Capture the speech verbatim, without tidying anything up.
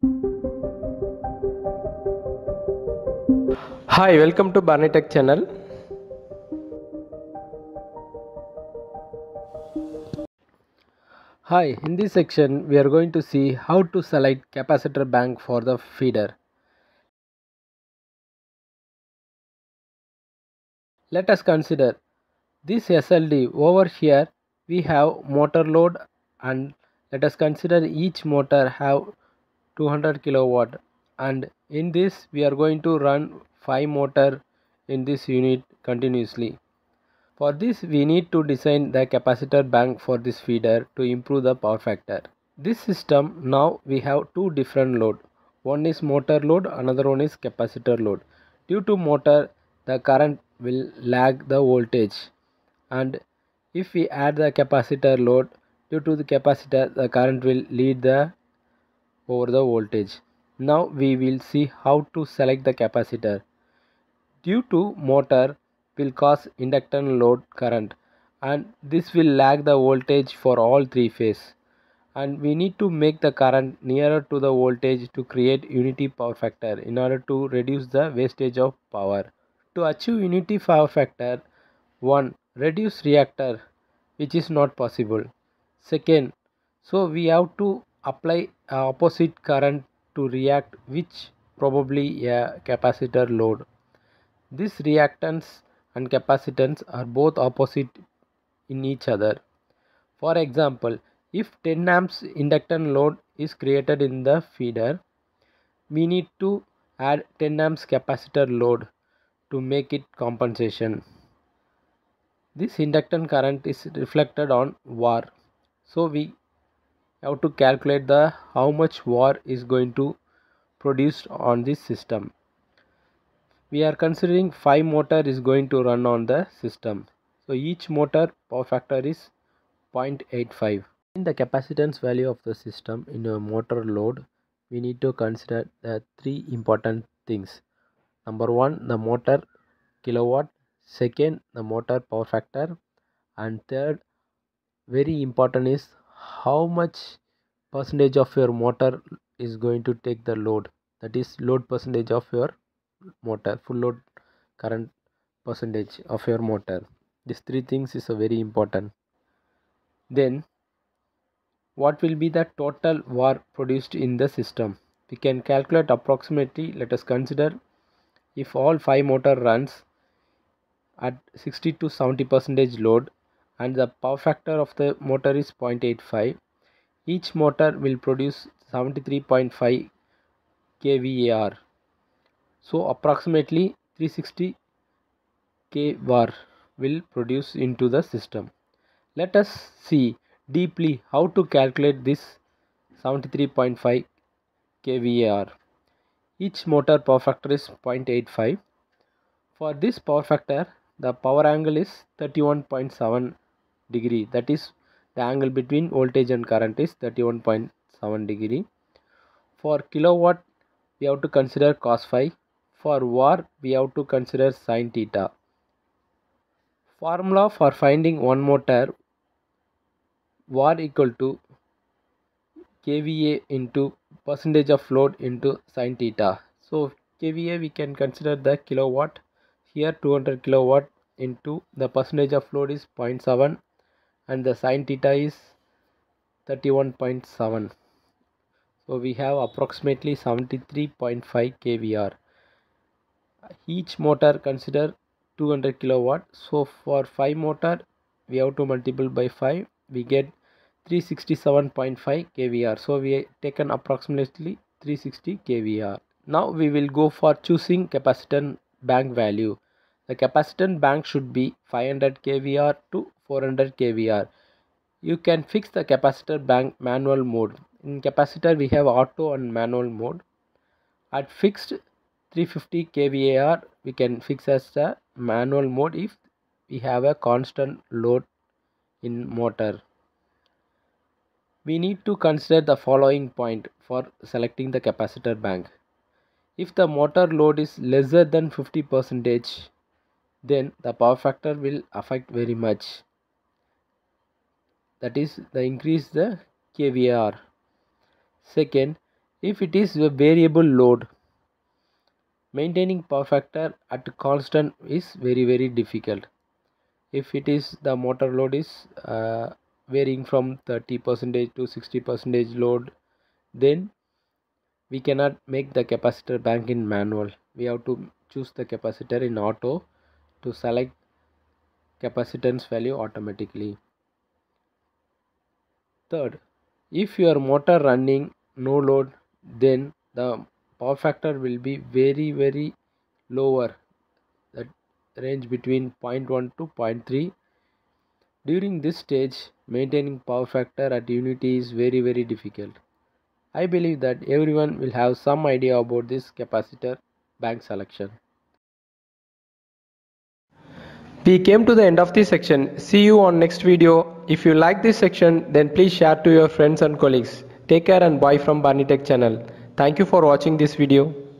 Hi, welcome to Barney Tech channel. Hi, in this section we are going to see how to select capacitor bank for the feeder. Let us consider this S L D. Over here we have motor load, and let us consider each motor have two hundred kilowatt, and in this we are going to run five motor in this unit continuously. For this we need to design the capacitor bank for this feeder to improve the power factor. This system, now we have two different load. One is motor load, another one is capacitor load. Due to motor, the current will lag the voltage, and if we add the capacitor load, due to the capacitor the current will lead the over the voltage. Now we will see how to select the capacitor. Due to motor will cause inductance load current, and this will lag the voltage for all three phase, and we need to make the current nearer to the voltage to create unity power factor in order to reduce the wastage of power. To achieve unity power factor, one, reduce reactor, which is not possible. Second, so we have to apply a opposite current to react, which probably a capacitor load. This reactance and capacitance are both opposite in each other. For example, if ten amps inductance load is created in the feeder, we need to add ten amps capacitor load to make it compensation. This inductance current is reflected on V A R, so we have to calculate the how much V A R is going to produce on this system. We are considering five motor is going to run on the system, so each motor power factor is zero point eight five. In the capacitance value of the system in a motor load, we need to consider the three important things. Number one, the motor kilowatt. Second, the motor power factor. And third, very important, is how much percentage of your motor is going to take the load. That is load percentage of your motor, full load current percentage of your motor. These three things is a very important. Then what will be the total V A R produced in the system? We can calculate approximately. Let us consider if all five motor runs at sixty to seventy percent load and the power factor of the motor is zero point eight five, each motor will produce seventy-three point five kVAR. So approximately three hundred sixty kVAR will produce into the system. Let us see deeply how to calculate this seventy-three point five kVAR. Each motor power factor is zero point eight five. For this power factor, the power angle is thirty-one point seven degree. That is, the angle between voltage and current is thirty-one point seven degree. For kilowatt, we have to consider cos phi. For V A R, we have to consider sin theta. Formula for finding one motor V A R equal to kVA into percentage of load into sin theta. So kVA we can consider the kilowatt. Here two hundred kilowatt into the percentage of load is zero point seven, and the sin theta is thirty-one point seven. So we have approximately seventy-three point five kVAR. Each motor consider two hundred kilowatt. So for five motor we have to multiply by five. We get three hundred sixty-seven point five kVAR. So we taken approximately three hundred sixty kVAR. Now we will go for choosing capacitance bank value. The capacitance bank should be five hundred kVAR to four hundred kVAR. You can fix the capacitor bank manual mode. In capacitor we have auto and manual mode. At fixed three hundred fifty kVAR we can fix as the manual mode if we have a constant load in motor. We need to consider the following point for selecting the capacitor bank. If the motor load is lesser than fifty percent, then the power factor will affect very much. That is, the increase the kVAR. Second, If it is a variable load, maintaining power factor at constant is very very difficult. If it is the motor load is uh, varying from thirty percent to sixty percent load, then we cannot make the capacitor bank in manual. We have to choose the capacitor in auto to select capacitance value automatically. Third, if your motor running no load, then the power factor will be very very lower, that range between zero point one to zero point three. During this stage, maintaining power factor at unity is very very difficult. I believe that everyone will have some idea about this capacitor bank selection. We came to the end of this section. See you on next video. If you like this section, then please share to your friends and colleagues. Take care and bye from Barney Tech channel. Thank you for watching this video.